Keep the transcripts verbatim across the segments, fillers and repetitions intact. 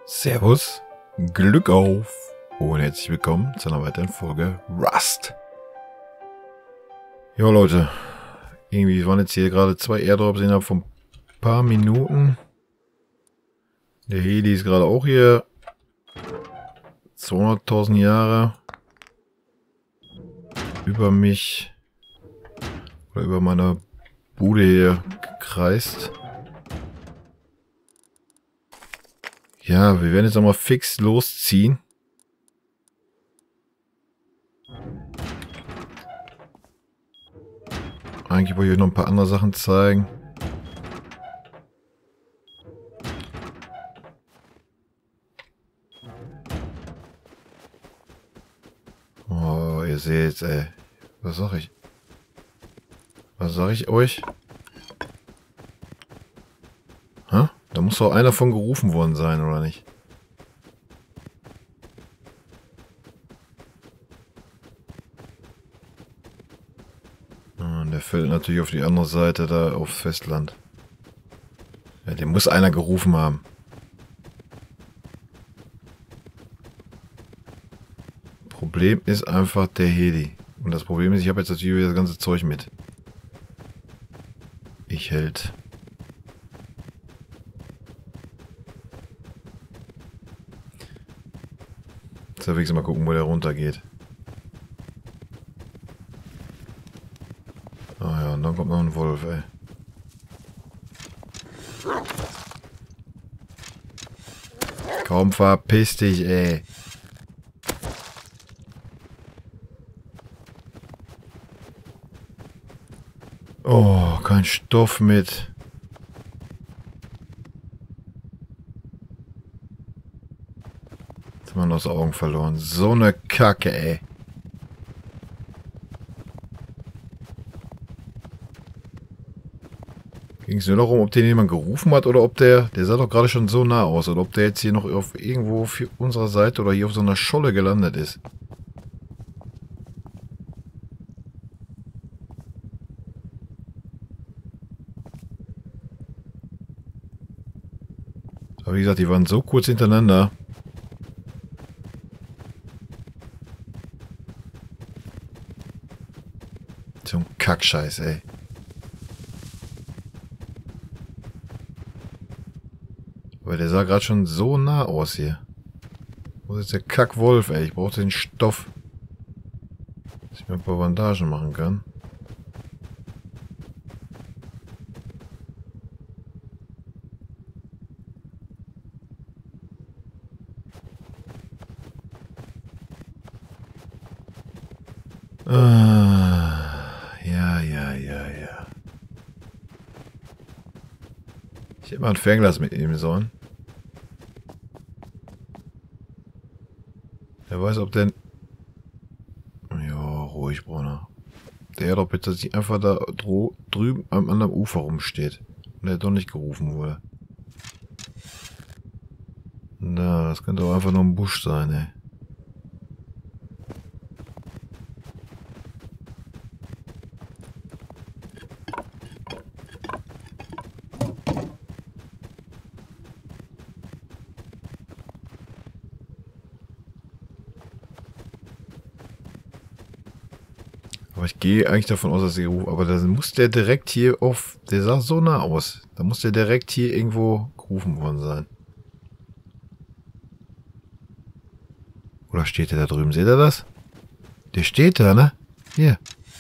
Servus, Glück auf und herzlich willkommen zu einer weiteren Folge Rust. Jo Leute, irgendwie waren jetzt hier gerade zwei Airdrops innerhalb von ein paar Minuten. Der Heli ist gerade auch hier. zweihunderttausend Jahre über mich oder über meine Bude hier gekreist. Ja, wir werden jetzt nochmal fix losziehen. Eigentlich wollte ich euch noch ein paar andere Sachen zeigen. Oh, ihr seht, ey. Was sag ich? Was sag ich euch? Hä? Da muss doch einer von gerufen worden sein, oder nicht? Und der fällt natürlich auf die andere Seite, da aufs Festland. Ja, den muss einer gerufen haben. Problem ist einfach der Heli. Und das Problem ist, ich habe jetzt natürlich wieder das ganze Zeug mit. Ich hält. Jetzt will ich mal gucken, wo der runtergeht. Ah ja, und dann kommt noch ein Wolf, ey. Komm, verpiss dich, ey. Oh, kein Stoff mit. Jetzt haben wir aus den Augen verloren. So eine Kacke, ey. Ging es nur darum, ob den jemand gerufen hat oder ob der, der sah doch gerade schon so nah aus, oder ob der jetzt hier noch auf irgendwo auf unserer Seite oder hier auf so einer Scholle gelandet ist. Aber wie gesagt, die waren so kurz hintereinander. So ein Kackscheiß, ey. Aber der sah gerade schon so nah aus hier. Wo ist jetzt der Kackwolf, ey? Ich brauche den Stoff. Dass ich mir ein paar Bandagen machen kann. Ah, ja, ja, ja, ja. Ich hätte mal ein Fernglas mitnehmen sollen. Wer weiß, ob der... Ja, ruhig, Brunner. Der Airdrop jetzt, dass sich einfach da drüben am anderen Ufer rumsteht. Und der doch nicht gerufen wurde. Na, das könnte auch einfach nur ein Busch sein, ey. Aber ich gehe eigentlich davon aus, dass sie ruft. Aber da muss der direkt hier auf... Der sah so nah aus. Da muss der direkt hier irgendwo gerufen worden sein. Oder steht der da drüben? Seht ihr das? Der steht da, ne? Hier.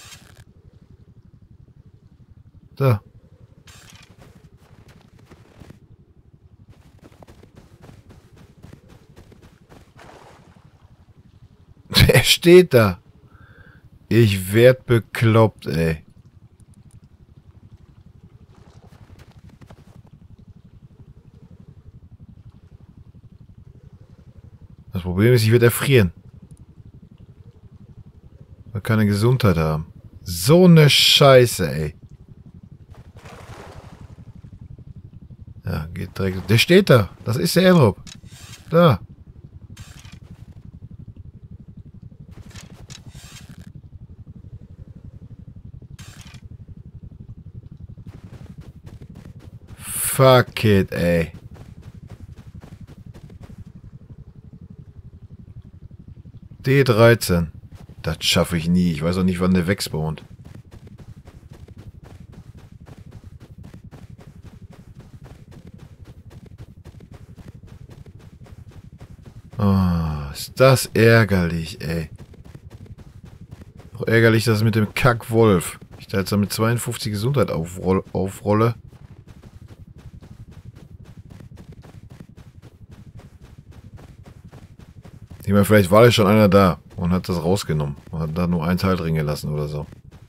Da. Der steht da. Ich werd bekloppt, ey. Das Problem ist, ich werde erfrieren. Ich will keine Gesundheit haben. So eine Scheiße, ey. Ja, geht direkt. Der steht da. Das ist der Airdrop. Da. Fuck it, ey. D dreizehn. Das schaffe ich nie. Ich weiß auch nicht, wann der wegspawnt. Oh, ist das ärgerlich, ey. Auch ärgerlich, dass mit dem Kackwolf ich da jetzt mit zweiundfünfzig Gesundheit aufroll aufrolle. Ich meine, vielleicht war ja schon einer da und hat das rausgenommen und hat da nur ein Teil drin gelassen oder so.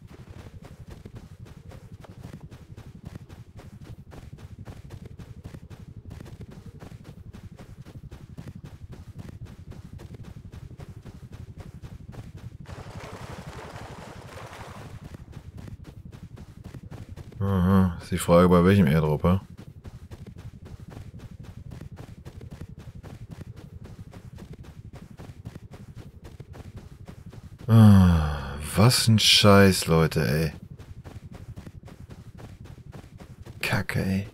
Aha, ist die Frage, bei welchem Airdrop, ja? Ah, was ein Scheiß, Leute, ey. Kacke, ey.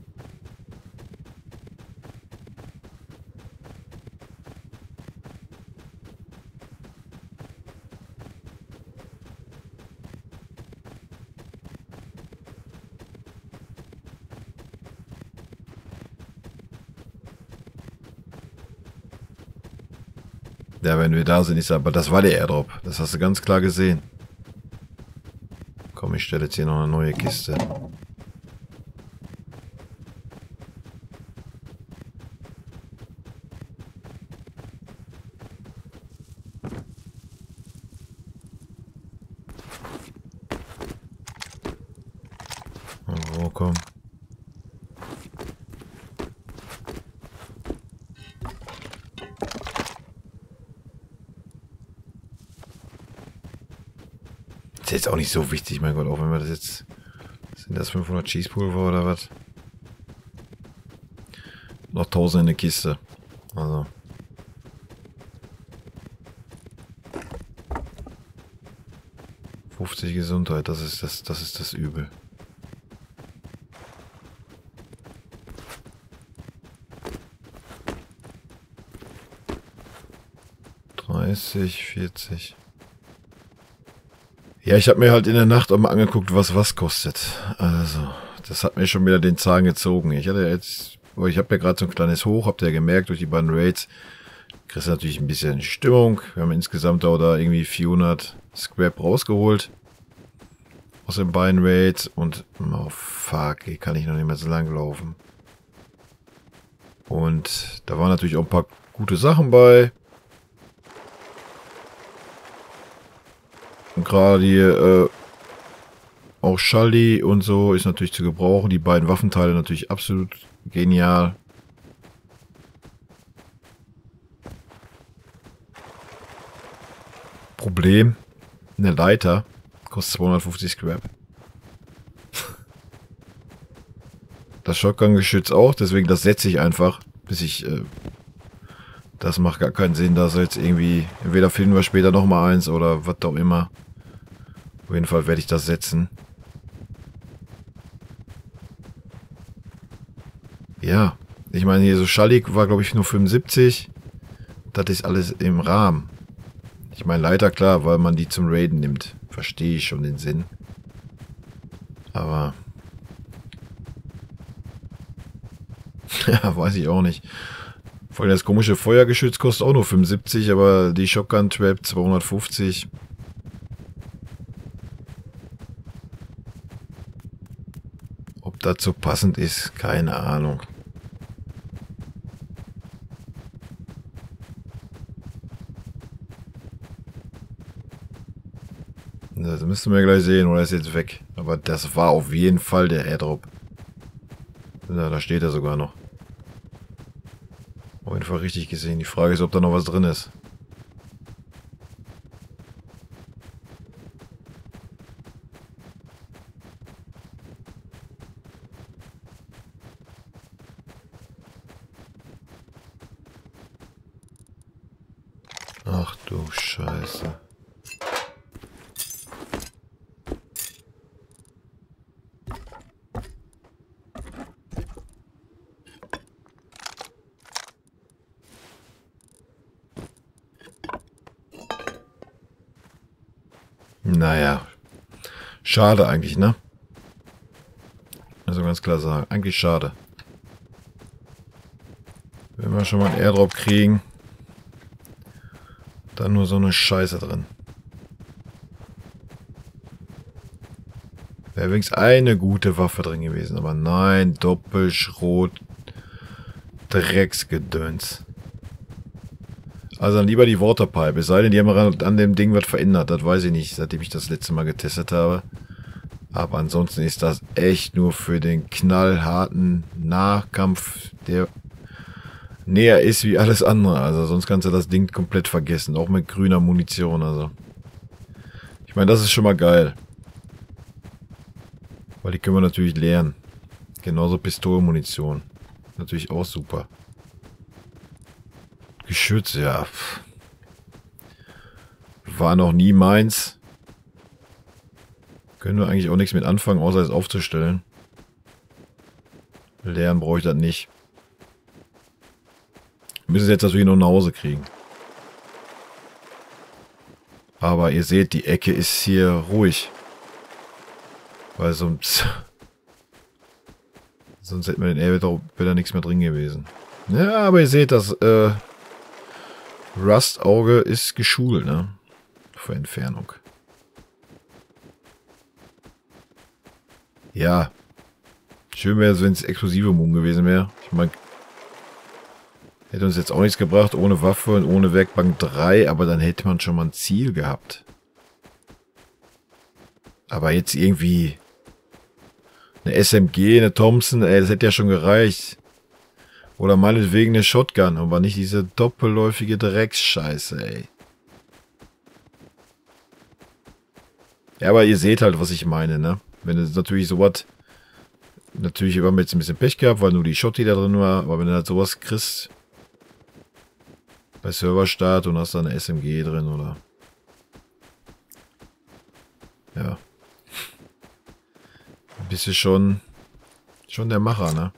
Ja, wenn wir da sind, ist aber das war der Airdrop. Das hast du ganz klar gesehen. Komm, ich stelle jetzt hier noch eine neue Kiste. Oh, komm. Ist jetzt auch nicht so wichtig, mein Gott, auch wenn wir das jetzt... Sind das fünfhundert Cheesepulver oder was? Noch tausend in der Kiste. Also... fünfzig Gesundheit, das ist das, das ist das Übel. dreißig, vierzig... Ja, ich habe mir halt in der Nacht auch mal angeguckt, was was kostet. Also, das hat mir schon wieder den Zahn gezogen. Ich hatte jetzt, ich habe ja gerade so ein kleines Hoch, habt ihr ja gemerkt, durch die beiden Raids. Kriegst natürlich ein bisschen Stimmung. Wir haben insgesamt auch da irgendwie vierhundert Scrap rausgeholt. Aus den beiden Raids. Und, oh fuck, hier kann ich noch nicht mehr so lang laufen. Und da waren natürlich auch ein paar gute Sachen bei. Und gerade hier, äh, auch Schalli und so ist natürlich zu gebrauchen. Die beiden Waffenteile natürlich absolut genial. Problem, eine Leiter kostet zweihundertfünfzig Scrap. Das Shotgun-Geschütz auch, deswegen das setze ich einfach, bis ich... Äh, das macht gar keinen Sinn, dass jetzt irgendwie... Entweder finden wir später nochmal eins oder was auch immer. Auf jeden Fall werde ich das setzen. Ja, ich meine hier so Schalli war glaube ich nur fünfundsiebzig. Das ist alles im Rahmen. Ich meine Leiter klar, weil man die zum Raiden nimmt. Verstehe ich schon den Sinn. Aber... ja, weiß ich auch nicht. Vor allem das komische Feuergeschütz kostet auch nur fünfundsiebzig, aber die Shotgun Trap zweihundertfünfzig. Ob das so passend ist, keine Ahnung. Das müssten wir gleich sehen, oder ist jetzt weg. Aber das war auf jeden Fall der Airdrop. Ja, da steht er sogar noch. Auf jeden Fall richtig gesehen. Die Frage ist, ob da noch was drin ist. Ach du Scheiße. Naja. Schade eigentlich, ne? Also ganz klar sagen. Eigentlich schade. Wenn wir schon mal einen Airdrop kriegen, dann nur so eine Scheiße drin. Wäre wenigstens eine gute Waffe drin gewesen. Aber nein, Doppelschrot, Drecksgedöns. Also dann lieber die Waterpipe. Es sei denn, die haben an dem Ding was verändert. Das weiß ich nicht, seitdem ich das letzte Mal getestet habe. Aber ansonsten ist das echt nur für den knallharten Nahkampf, der näher ist wie alles andere. Also sonst kannst du das Ding komplett vergessen. Auch mit grüner Munition. Also ich meine, das ist schon mal geil. Weil die können wir natürlich leeren. Genauso Pistolenmunition. Natürlich auch super. Geschütz, ja. War noch nie meins. Können wir eigentlich auch nichts mit anfangen, außer es aufzustellen. Leeren brauche ich das nicht. Wir müssen es jetzt natürlich noch nach Hause kriegen. Aber ihr seht, die Ecke ist hier ruhig. Weil sonst... Sonst hätten wir den Airdrop, wäre da nichts mehr drin gewesen. Ja, aber ihr seht, das äh, Rust-Auge ist geschult, ne? Für Entfernung. Ja. Schön wäre es, wenn es explosive Mumm gewesen wäre. Ich meine, hätte uns jetzt auch nichts gebracht, ohne Waffe und ohne Werkbank drei, aber dann hätte man schon mal ein Ziel gehabt. Aber jetzt irgendwie eine S M G, eine Thompson, ey, das hätte ja schon gereicht. Oder meinetwegen eine Shotgun, aber nicht diese doppelläufige Drecksscheiße, ey. Ja, aber ihr seht halt, was ich meine, ne? Wenn es natürlich sowas... Natürlich haben wir jetzt ein bisschen Pech gehabt, weil nur die Shotty da drin war, aber wenn du halt sowas kriegst... Bei Serverstart und hast da eine S M G drin, oder... Ja. Bist du schon... Schon der Macher, ne?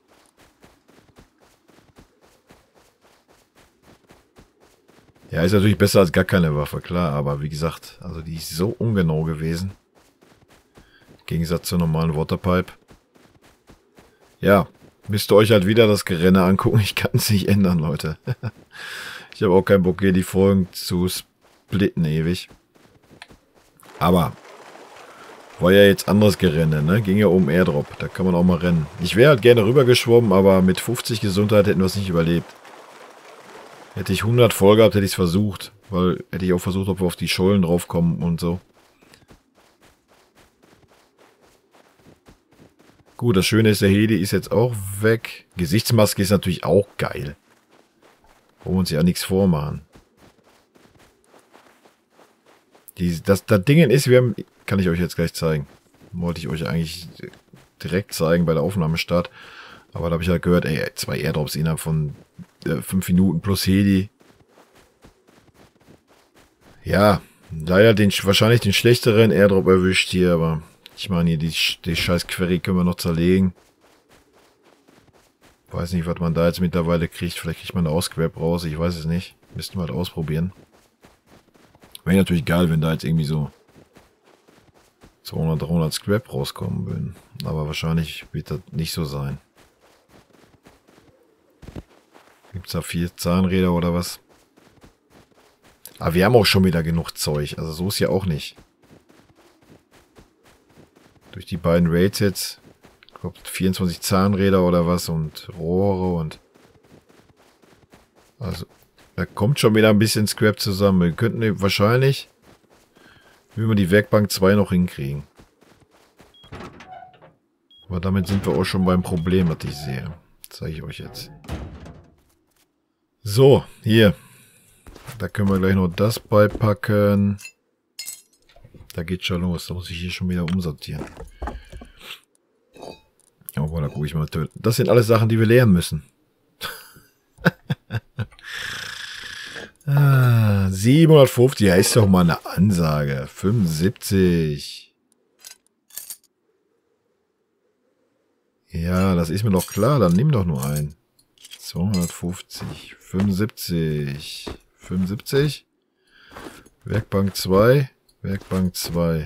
Ja, ist natürlich besser als gar keine Waffe, klar, aber wie gesagt, also die ist so ungenau gewesen. Im Gegensatz zur normalen Waterpipe. Ja, müsst ihr euch halt wieder das Gerenne angucken, ich kann es nicht ändern, Leute. Ich habe auch keinen Bock, hier die Folgen zu splitten ewig. Aber, war ja jetzt anderes Gerenne, ne? Ging ja um Airdrop, da kann man auch mal rennen. Ich wäre halt gerne rübergeschwommen, aber mit fünfzig Gesundheit hätten wir es nicht überlebt. Hätte ich hundert voll gehabt, hätte ich es versucht. Weil hätte ich auch versucht, ob wir auf die Schollen draufkommen und so. Gut, das Schöne ist, der Heli ist jetzt auch weg. Gesichtsmaske ist natürlich auch geil. Wollen wir uns ja nichts vormachen. Die, das, das Ding ist, wir haben... Kann ich euch jetzt gleich zeigen. Wollte ich euch eigentlich direkt zeigen bei der Aufnahmestart. Aber da habe ich halt gehört, ey, zwei Airdrops innerhalb von äh, fünf Minuten plus Heli. Ja, leider den, wahrscheinlich den schlechteren Airdrop erwischt hier, aber ich meine hier, die, die scheiß Query können wir noch zerlegen. Weiß nicht, was man da jetzt mittlerweile kriegt. Vielleicht kriegt man eine Ausgrab raus, ich weiß es nicht. Müssten wir halt ausprobieren. Wäre natürlich geil, wenn da jetzt irgendwie so zweihundert, dreihundert Scrap rauskommen würden. Aber wahrscheinlich wird das nicht so sein. Gibt es da vier Zahnräder oder was? Aber wir haben auch schon wieder genug Zeug. Also so ist ja auch nicht. Durch die beiden Raids jetzt. Ich glaube vierundzwanzig Zahnräder oder was. Und Rohre und... Also da kommt schon wieder ein bisschen Scrap zusammen. Wir könnten wahrscheinlich... Wie wir die Werkbank zwei noch hinkriegen. Aber damit sind wir auch schon beim Problem, was ich sehe. Das zeige ich euch jetzt. So, hier. Da können wir gleich noch das beipacken. Da geht schon los. Da muss ich hier schon wieder umsortieren. Oh, da gucke ich mal. Das sind alles Sachen, die wir lernen müssen. ah, siebenhundertfünfzig, ja, ist doch mal eine Ansage. fünfundsiebzig. Ja, das ist mir doch klar. Dann nimm doch nur einen. zweihundertfünfzig. fünfundsiebzig. fünfundsiebzig. Werkbank zwei. Werkbank zwei.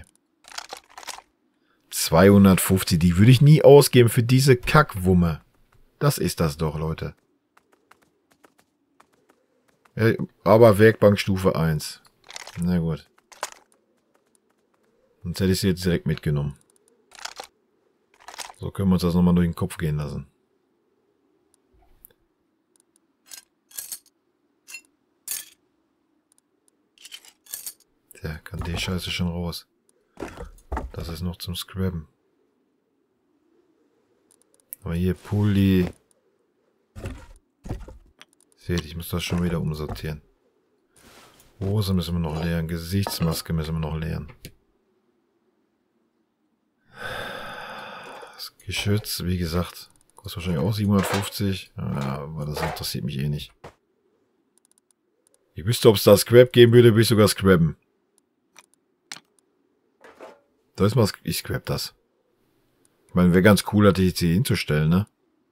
zweihundertfünfzig, die würde ich nie ausgeben für diese Kackwumme. Das ist das doch, Leute. Ja, aber Werkbank Stufe eins. Na gut. Sonst hätte ich sie jetzt direkt mitgenommen. So können wir uns das nochmal durch den Kopf gehen lassen. Der kann die Scheiße schon raus. Das ist noch zum Scrabben. Aber hier Pulli. Seht, ich muss das schon wieder umsortieren. Hose müssen wir noch leeren. Gesichtsmaske müssen wir noch leeren. Das Geschütz, wie gesagt, kostet wahrscheinlich auch siebenhundertfünfzig. Ja, aber das interessiert mich eh nicht. Ich wüsste, ob es da Scrap geben würde, würde ich sogar scrabben. Da ist mal, ich scrap das. Ich meine, wäre ganz cool, hatte ich jetzt hier hinzustellen, ne?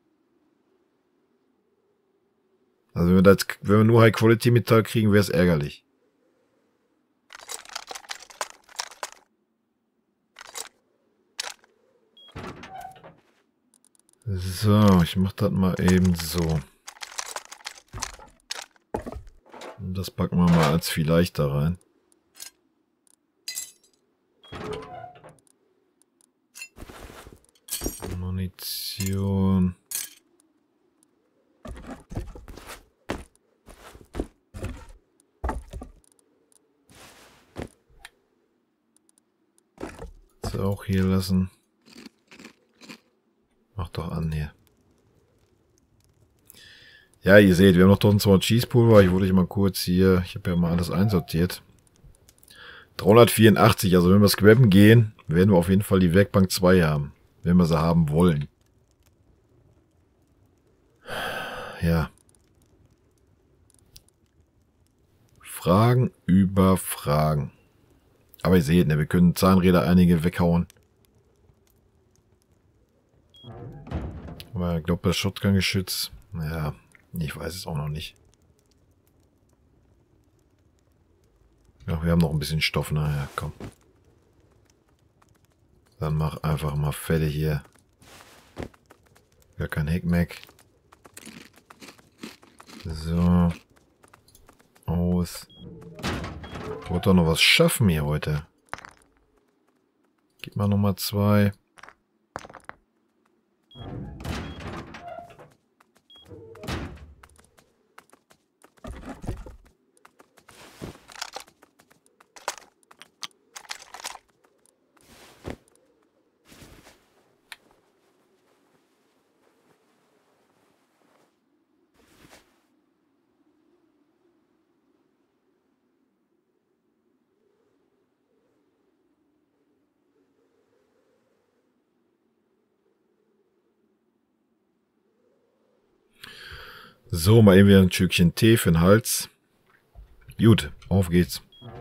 Also wenn wir, da jetzt, wenn wir nur High-Quality-Metall kriegen, wäre es ärgerlich. So, ich mach das mal eben so. Und das packen wir mal als vielleicht da rein. Munition. Das auch hier lassen. Mach doch an hier. Ja, ihr seht, wir haben noch tausendzweihundert Cheesepulver. Ich wollte ich mal kurz hier, ich habe ja mal alles einsortiert. dreihundertvierundachtzig, also wenn wir scrabben gehen, werden wir auf jeden Fall die Werkbank zwei haben. Wenn wir sie haben wollen. Ja. Fragen über Fragen. Aber ihr seht, ne, wir können Zahnräder einige weghauen. Aber ich glaube, das Shotgun-Geschütz, ja, ich weiß es auch noch nicht. Ja, wir haben noch ein bisschen Stoff, naja, komm. Dann mach einfach mal fertig hier. Gar kein Hickmack. So. Aus. Ich wollte doch noch was schaffen hier heute. Gib mal Nummer zwei. So, mal eben wieder ein Stückchen Tee für den Hals. Gut, auf geht's.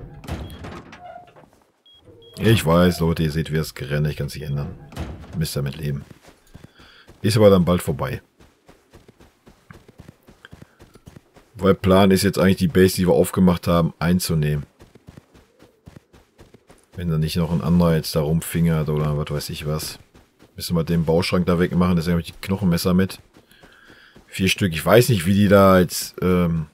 Ich weiß, Leute, ihr seht, wie es gerannt, ich kann es nicht ändern. Müsst damit leben. Ist aber dann bald vorbei. Weil Plan ist jetzt eigentlich die Base, die wir aufgemacht haben, einzunehmen. Wenn da nicht noch ein anderer jetzt da rumfingert oder was weiß ich was. Müssen wir den Bauschrank da wegmachen, deswegen habe ich die Knochenmesser mit. Vier Stück. Ich weiß nicht, wie die da jetzt ähm,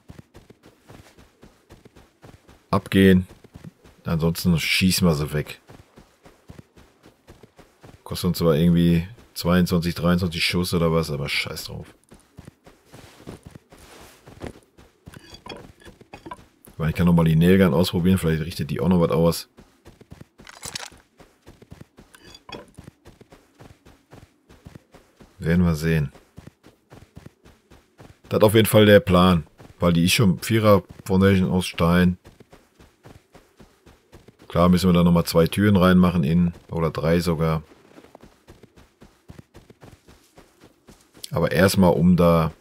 abgehen. Ansonsten schießen wir sie weg. Kostet uns zwar irgendwie zweiundzwanzig, dreiundzwanzig Schuss oder was, aber scheiß drauf. Ich kann nochmal die Nailgun ausprobieren, vielleicht richtet die auch noch was aus. Werden wir sehen. Das ist auf jeden Fall der Plan, weil die ist schon Vierer Foundation aus Stein. Klar müssen wir da nochmal zwei Türen reinmachen innen, oder drei sogar. Aber erstmal, um da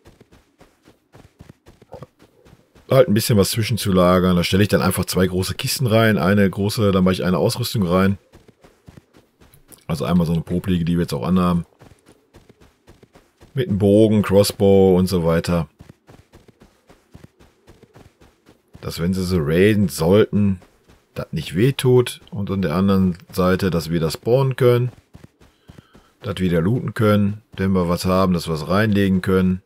halt ein bisschen was zwischenzulagern, da stelle ich dann einfach zwei große Kisten rein, eine große, dann mache ich eine Ausrüstung rein. Also einmal so eine Poplige, die wir jetzt auch anhaben. Mit einem Bogen, Crossbow und so weiter. Dass wenn sie so raiden sollten, das nicht wehtut. Und an der anderen Seite, dass wir das spawnen können. Dass wir wieder looten können. Wenn wir was haben, dass wir was reinlegen können.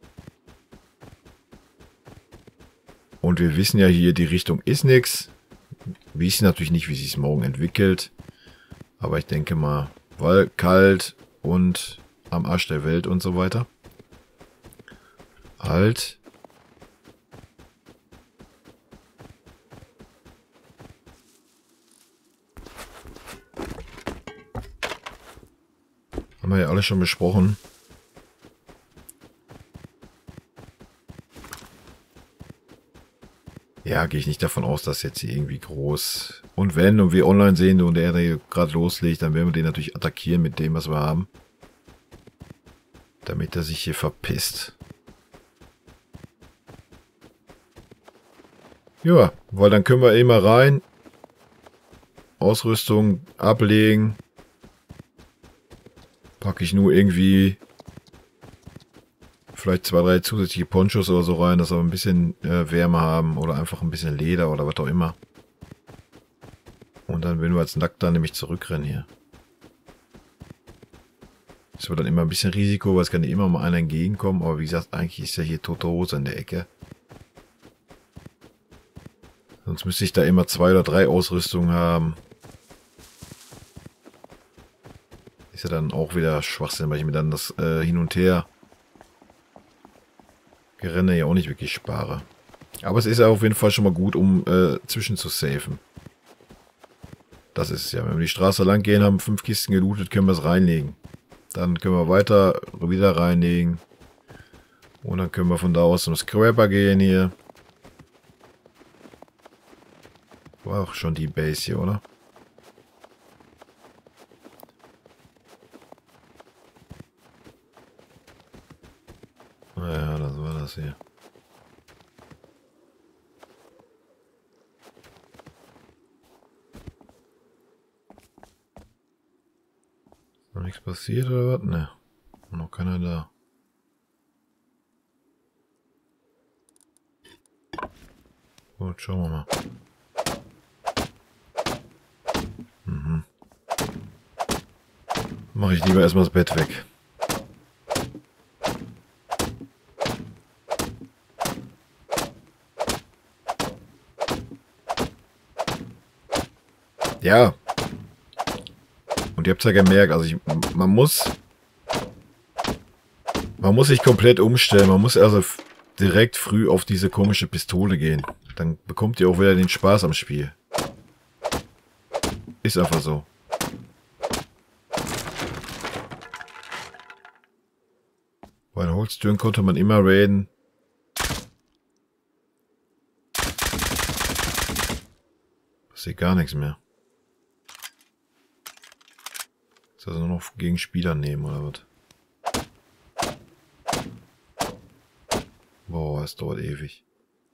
Und wir wissen ja hier, die Richtung ist nichts. Wir wissen natürlich nicht, wie sich es morgen entwickelt. Aber ich denke mal, weil kalt und am Arsch der Welt und so weiter. Halt. Haben wir ja alle schon besprochen. Ja, gehe ich nicht davon aus, dass jetzt hier irgendwie groß... Und wenn und wir online sehen und der hier gerade loslegt, dann werden wir den natürlich attackieren mit dem, was wir haben. Damit er sich hier verpisst. Ja, weil dann können wir immer rein. Ausrüstung ablegen. Packe ich nur irgendwie vielleicht zwei, drei zusätzliche Ponchos oder so rein, dass wir ein bisschen äh, Wärme haben oder einfach ein bisschen Leder oder was auch immer. Und dann werden wir als nackt dann nämlich zurückrennen hier. Das wird dann immer ein bisschen Risiko, weil es kann ja immer mal einer entgegenkommen, aber wie gesagt, eigentlich ist ja hier tote Hose in der Ecke. Sonst müsste ich da immer zwei oder drei Ausrüstungen haben. Ist ja dann auch wieder Schwachsinn, weil ich mir dann das äh, hin und her Gerenne ja auch nicht wirklich spare. Aber es ist ja auf jeden Fall schon mal gut, um äh, zwischen zu safen. Das ist es ja. Wenn wir die Straße lang gehen, haben fünf Kisten gelootet, können wir es reinlegen. Dann können wir weiter wieder reinlegen. Und dann können wir von da aus zum Scrapper gehen hier. War auch schon die Base hier, oder? Naja, das war das hier. Ist noch nichts passiert oder was? Ne. Noch keiner da. Gut, schauen wir mal. Mhm. Mache ich lieber erstmal das Bett weg. Ja. Und ihr habt ja gemerkt, also ich, man muss, man muss sich komplett umstellen. Man muss also direkt früh auf diese komische Pistole gehen. Dann bekommt ihr auch wieder den Spaß am Spiel. Ist einfach so. Bei den Holztüren konnte man immer raiden. Passiert gar nichts mehr. Ist also nur noch gegen Spieler nehmen, oder was? Boah, es dauert ewig.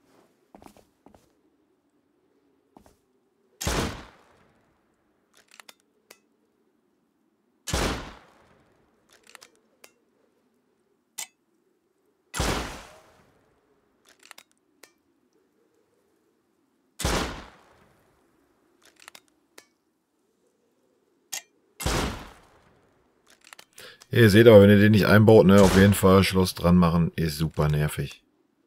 Ihr seht aber, wenn ihr den nicht einbaut, ne, auf jeden Fall Schloss dran machen, ist super nervig.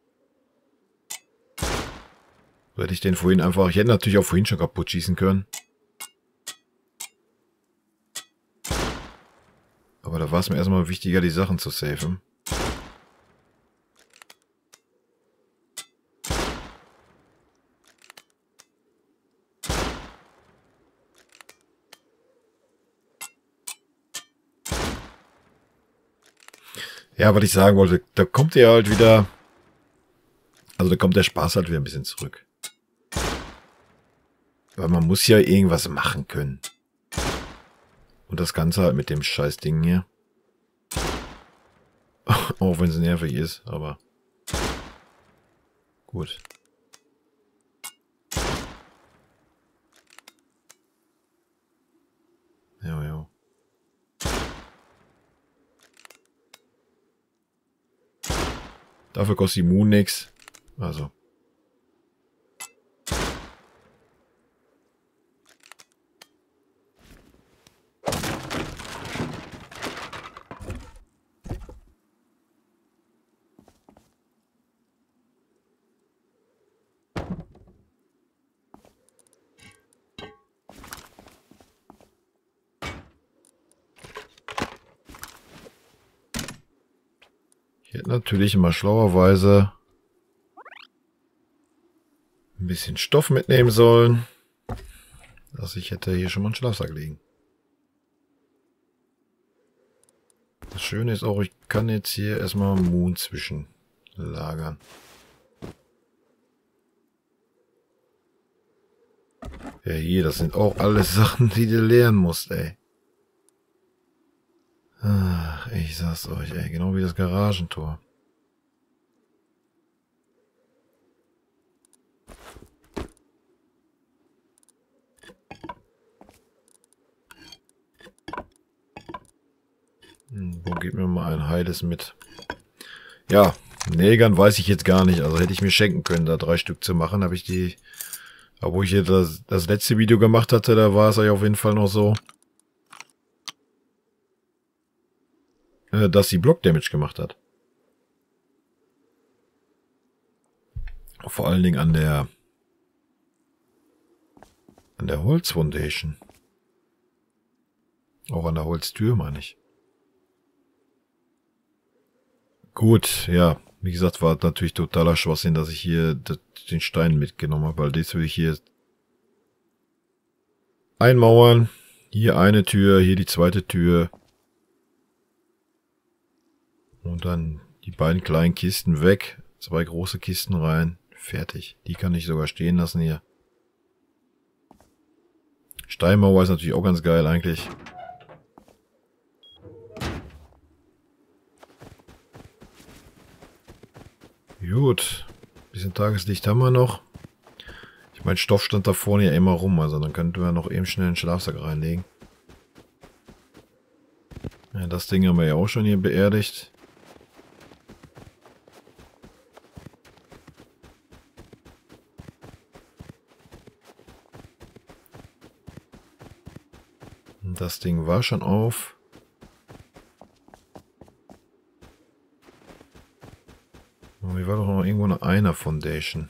So hätte ich den vorhin einfach, ich hätte natürlich auch vorhin schon kaputt schießen können. Aber da war es mir erstmal wichtiger, die Sachen zu safen. Ja, was ich sagen wollte, da kommt ihr halt wieder, also da kommt der Spaß halt wieder ein bisschen zurück. Weil man muss ja irgendwas machen können. Und das Ganze halt mit dem scheiß Ding hier. Auch wenn es nervig ist, aber gut. Ja, ja. Dafür kostet die Moon nix. Also. Ich hätte natürlich mal schlauerweise ein bisschen Stoff mitnehmen sollen, dass ich hätte hier schon mal einen Schlafsack liegen. Das Schöne ist auch, ich kann jetzt hier erstmal Moon zwischenlagern. Ja, hier, das sind auch alles Sachen, die du lernen musst, ey. Ach, ich sag's euch, ey, genau wie das Garagentor. Hm, wo gibt mir mal ein heiles mit? Ja, Nägern weiß ich jetzt gar nicht. Also hätte ich mir schenken können, da drei Stück zu machen. Habe ich die... Aber wo ich hier das, das letzte Video gemacht hatte, da war es eigentlich auf jeden Fall noch so, äh, dass sie Block Damage gemacht hat. Vor allen Dingen an der... an der Holz Foundation. Auch an der Holztür, meine ich. Gut, ja. Wie gesagt, war natürlich totaler Schwachsinn, dass ich hier den Stein mitgenommen habe, weil das will ich hier einmauern. Hier eine Tür, hier die zweite Tür. Und dann die beiden kleinen Kisten weg. Zwei große Kisten rein. Fertig. Die kann ich sogar stehen lassen hier. Steinmauer ist natürlich auch ganz geil eigentlich. Gut, bisschen Tageslicht haben wir noch. Ich meine, Stoff stand da vorne ja immer rum, also dann könnten wir noch eben schnell einen Schlafsack reinlegen. Ja, das Ding haben wir ja auch schon hier beerdigt. Und das Ding war schon auf. Oh, hier war doch noch irgendwo eine einer Foundation.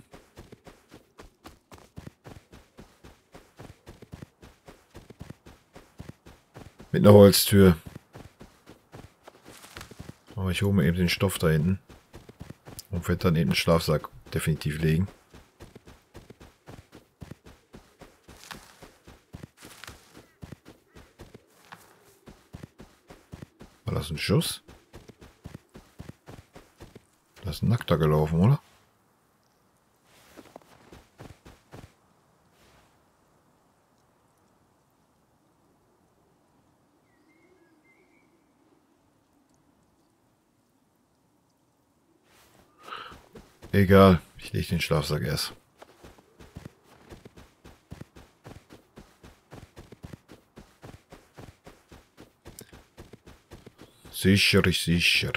Mit einer Holztür. Aber ich hole mir eben den Stoff da hinten. Und werde dann eben den Schlafsack definitiv legen. War das ein Schuss? Das ist ein Nackter gelaufen, oder? Egal, ich lege den Schlafsack erst. Sicher ist sicher.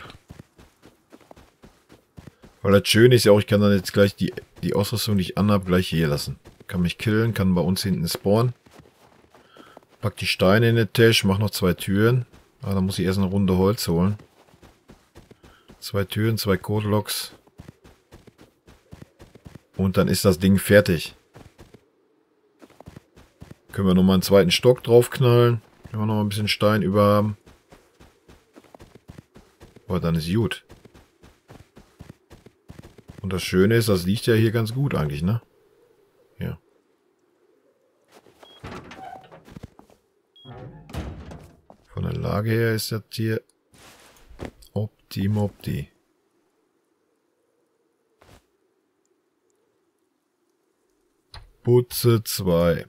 Weil das Schöne ist ja auch, ich kann dann jetzt gleich die, die Ausrüstung, die ich anhabe, gleich hier lassen. Kann mich killen, kann bei uns hinten spawnen. Pack die Steine in den Tisch, mach noch zwei Türen. Ah, dann muss ich erst eine Runde Holz holen. Zwei Türen, zwei Codelocks. Und dann ist das Ding fertig. Können wir nochmal einen zweiten Stock draufknallen. Wenn wir noch ein bisschen Stein über haben. Aber dann ist gut. Und das Schöne ist, das liegt ja hier ganz gut eigentlich, ne? Ja. Von der Lage her ist das hier optimopti. Putze zwei.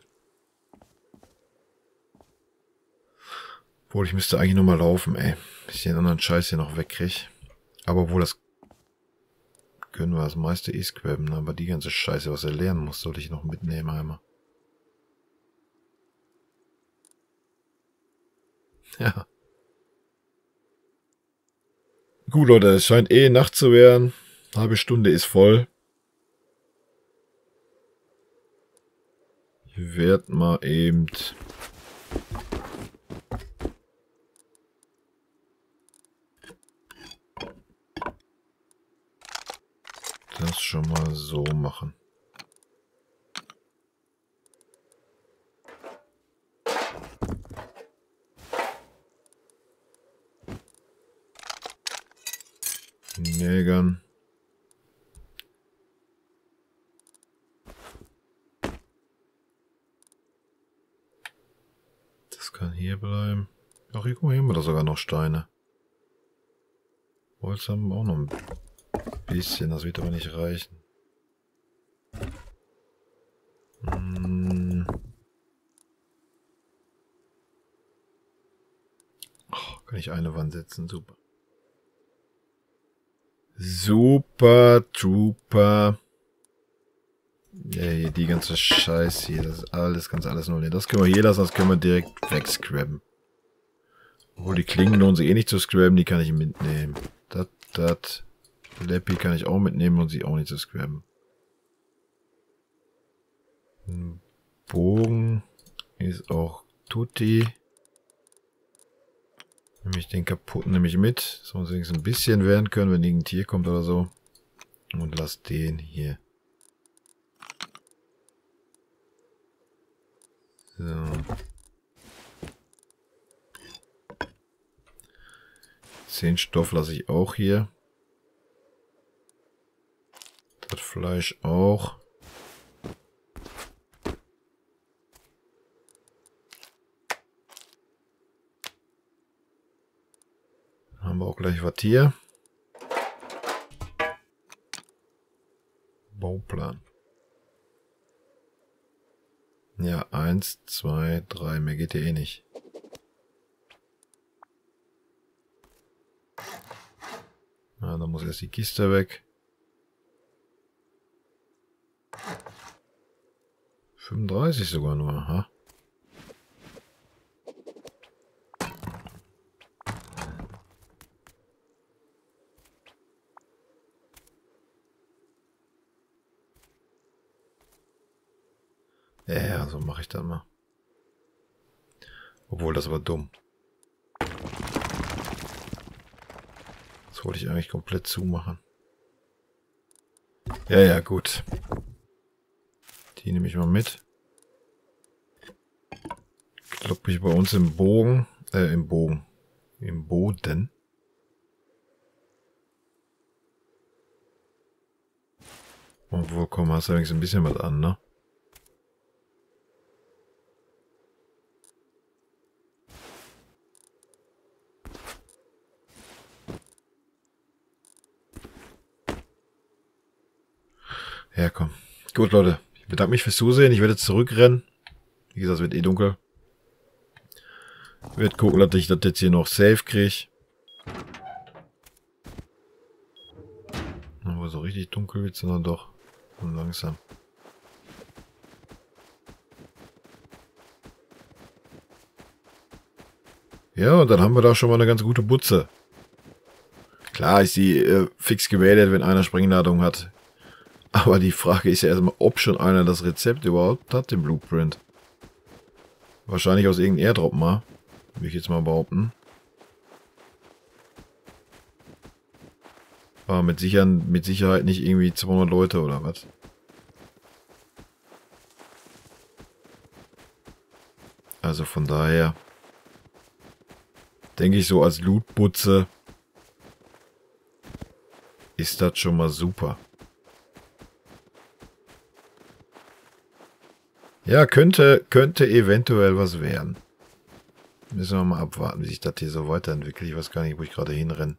Obwohl, ich müsste eigentlich nur mal laufen, ey. Bis ich den anderen Scheiß hier noch wegkriege. Aber wohl das können wir das meiste eh squabben, aber die ganze Scheiße, was er lernen muss, sollte ich noch mitnehmen einmal. Ja. Gut, Leute, es scheint eh Nacht zu werden. Eine halbe Stunde ist voll. Ich werde mal eben das schon mal so machen. Jägern. Das kann hier bleiben. Ach, hier, guck mal, hier haben wir da sogar noch Steine. Holz haben wir auch noch ein bisschen, das wird aber nicht reichen. Hm. Oh, kann ich eine Wand setzen, super. Super, Trooper. Ja, hier die ganze Scheiße hier, das ist alles, ganz alles nur. Das können wir hier lassen, das können wir direkt wegscrabben. Obwohl die Klingen lohnen sich eh nicht zu scrabben, die kann ich mitnehmen. Das, das. Leppi kann ich auch mitnehmen und sie auch nicht zu scrabben. Ein Bogen ist auch Tutti. Nehme ich den kaputten nämlich mit. Sonst wenigstens ein bisschen werden können, wenn irgendein Tier kommt oder so. Und lass den hier. So. Zehn Stoff lasse ich auch hier. Das Fleisch auch. Dann haben wir auch gleich was hier. Bauplan. Ja, eins, zwei, drei. Mehr geht ja eh nicht. Na, da muss erst die Kiste weg. fünfunddreißig sogar nur, aha. Ja, so mache ich dann mal. Obwohl, das war dumm. Das wollte ich eigentlich komplett zumachen. Ja, ja, gut. Die nehme ich mal mit. Kloppe ich bei uns im Bogen. Äh, im Bogen. Im Boden. Obwohl, komm, hast du wenigstens ein bisschen was an, ne? Ja, komm. Gut, Leute. Ich bedanke mich fürs Zusehen. Ich werde jetzt zurückrennen. Wie gesagt, es wird eh dunkel. Ich werde gucken, dass ich das jetzt hier noch safe kriege. Aber so richtig dunkel wird es dann doch. Und langsam. Ja, und dann haben wir da schon mal eine ganz gute Butze. Klar ist die äh, fix gewählt, wenn einer Sprengladung hat. Aber die Frage ist ja erstmal, ob schon einer das Rezept überhaupt hat, den Blueprint. Wahrscheinlich aus irgendeinem Airdrop mal. Will ich jetzt mal behaupten. Aber mit, sicher, mit Sicherheit nicht irgendwie zweihundert Leute oder was. Also von daher denke ich so als Lootbutze ist das schon mal super. Ja, könnte, könnte eventuell was werden. Müssen wir mal abwarten, wie sich das hier so weiterentwickelt. Ich weiß gar nicht, wo ich gerade hinrenne.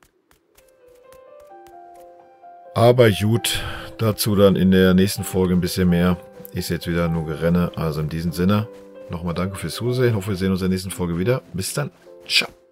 Aber gut, dazu dann in der nächsten Folge ein bisschen mehr. Ist jetzt wieder nur Gerenne. Also in diesem Sinne, nochmal danke fürs Zusehen. Ich hoffe, wir sehen uns in der nächsten Folge wieder. Bis dann. Ciao.